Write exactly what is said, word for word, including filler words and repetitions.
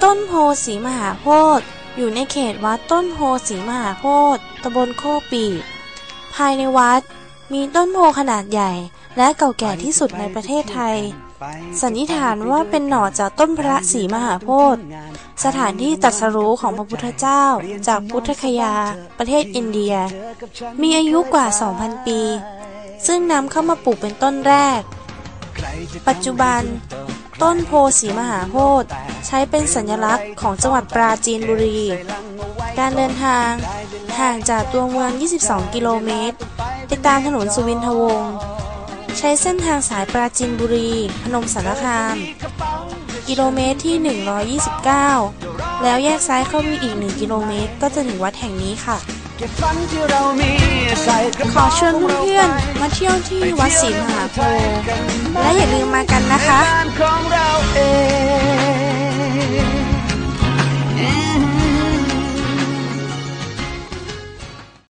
ต้นโพศรีมหาโพธิ์อยู่ในเขตวัดต้นโพศรีมหาโพธิ์ตำบลโคกปีบภายในวัดมีต้นโพขนาดใหญ่และเก่าแก่ที่สุดในประเทศไทยสันนิษฐานว่าเป็นหน่อจากต้นพระศรีมหาโพธิ์สถานที่ตรัสรู้ของพระพุทธเจ้าจากพุทธคยาประเทศอินเดียมีอายุกว่า สองพัน ปีซึ่งนำเข้ามาปลูกเป็นต้นแรกปัจจุบันต้นโพศรีมหาโพธิ์ใช้เป็นสัญลักษณ์ของจังหวัดปราจีนบุรีการเดินทางห่างจากตัวเมืองยี่สิบสองกิโลเมตรไปตามถนนสุวินทวงศ์ใช้เส้นทางสายปราจีนบุรีพนมสารคามกิโลเมตรที่หนึ่งร้อยยี่สิบเก้าแล้วแยกซ้ายเข้าไปอีกหนึ่งกิโลเมตรก็จะถึงวัดแห่งนี้ค่ะขอเชิญเพื่อนๆมาเที่ยวที่วัดศรีมหาโพธิ์และอย่าลืมมากันนะคะ